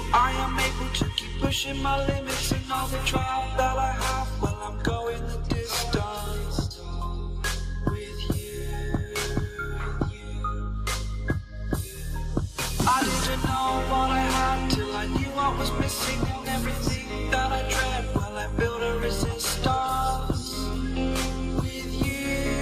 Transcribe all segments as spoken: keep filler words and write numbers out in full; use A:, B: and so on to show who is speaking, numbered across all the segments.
A: I am able to keep pushing my limits, and all the drive that I have, well, I'm going the distance with you. I didn't know what I had till I knew what was missing, and everything that I dread, well, I built a resistance with you.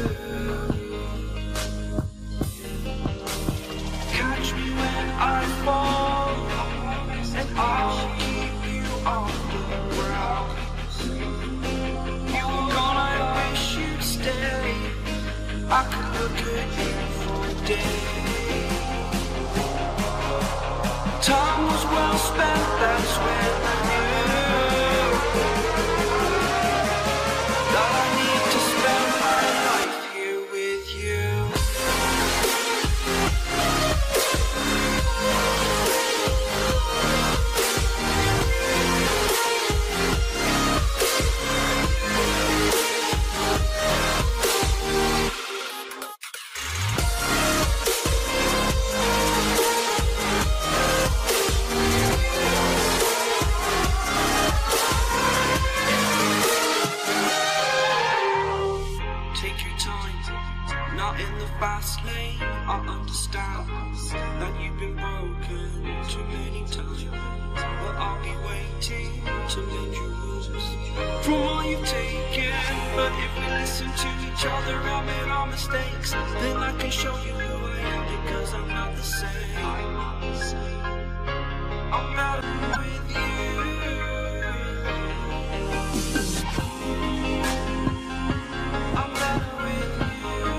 A: Catch me when I fall, and I'll keep you on the ground. You're gonna wish you'd stay. I could look at you for days. Time was well spent, that's when I knew that I need to spend my life here with you. Fast lane, I understand that you've been broken too many times, but I'll be waiting to mend your wounds from all you've taken. But if we listen to each other, admit our mistakes, then I can show you who I am, because I'm not the same. I'm better with you. I'm better with you.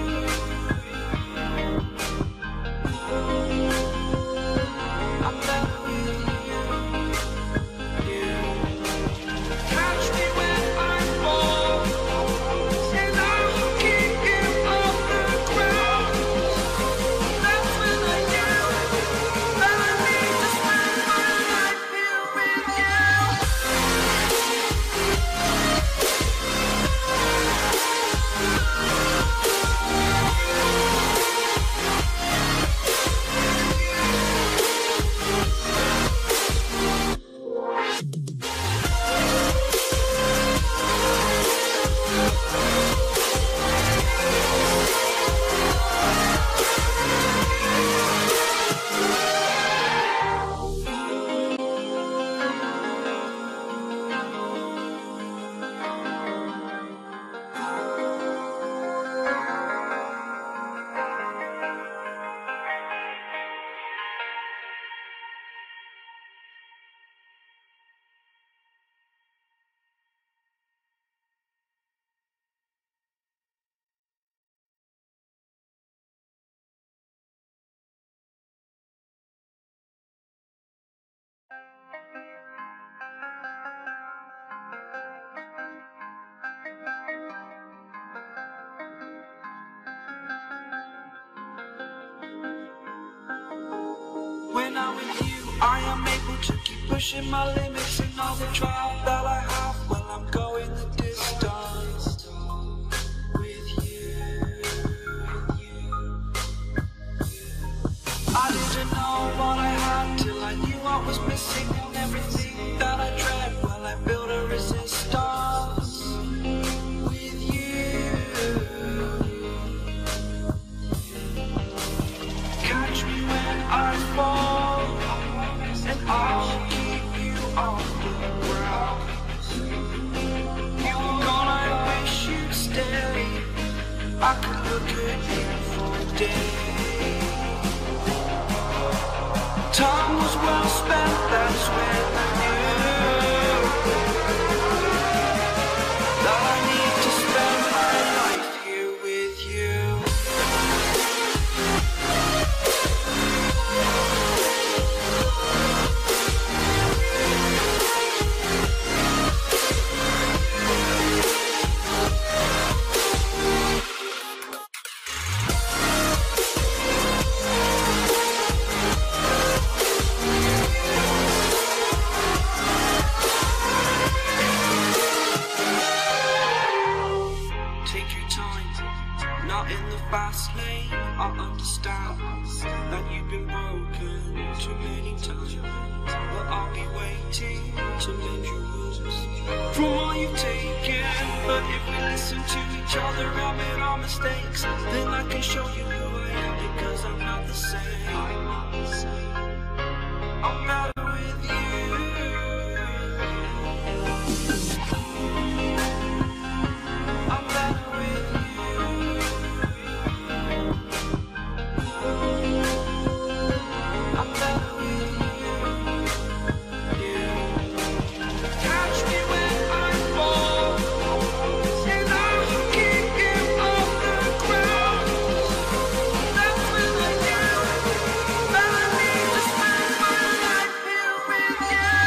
A: When I'm with you, I am able to keep pushing my limits, and all the drive that I have, well, I'm going the distance with you. I didn't know what I had till I knew what was missing, and everything that I dread, well, I built a resistance with you. Catch me when I fall, and I'll keep you on the ground. You're gonna wish you'd stay. I could look at you for days. Time was well spent, that's when I knew that I need to spend my life here with you. Fast lane, I understand that you've been broken too many times, but I'll be waiting to mend your wounds from all you've taken. But if we listen to each other, admit our mistakes, then I can show you who I am, because I'm not the same. I'm better with you. I'm better with you. I'm better with you. Yeah. Catch me when I fall, and I'll kick him off the ground. That's when I knew that I need to spend my life here with you.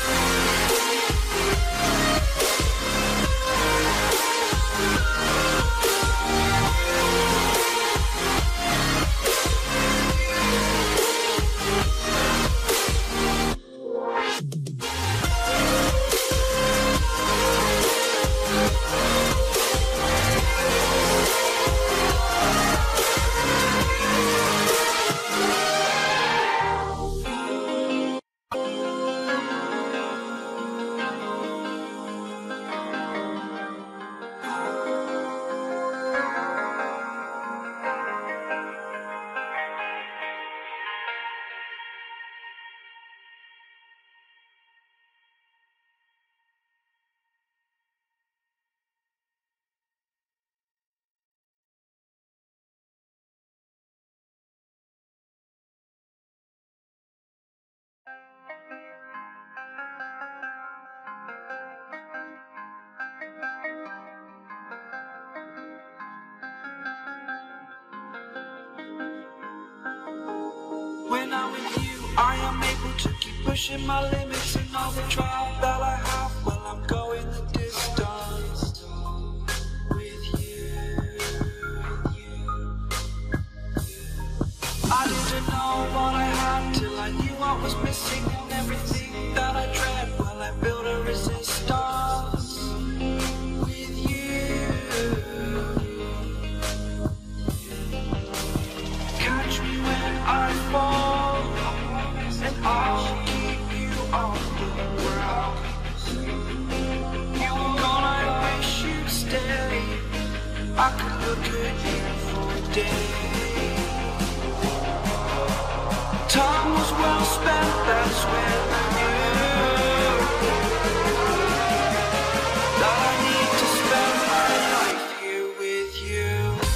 A: When I'm with you, I am able to keep pushing my limits, and all the drive that I have while I'm going the distance with you. I didn't know what I had till I knew what was missing, and everything that I dread while I build a resistance with you. Catch me when I fall, and I'll keep you off the ground. You were gone, I wish you'd stay. I could look at you for days. Time was well spent, that's when I knew that I need to spend my life here with you.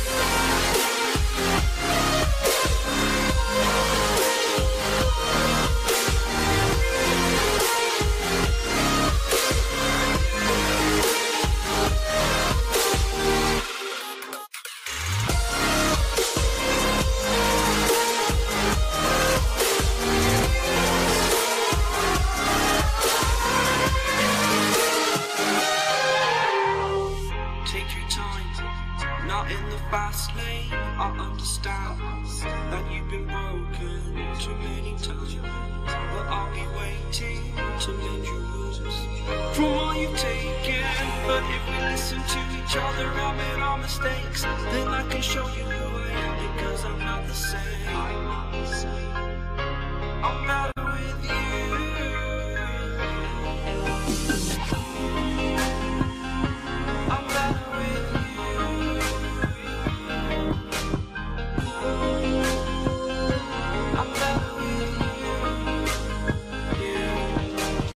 A: Fast lane, I understand that you've been broken too many times, but I'll be waiting to mend your wounds from all you've taken. But if we listen to each other, admit our mistakes, then I can show you who I am, because I'm not the same.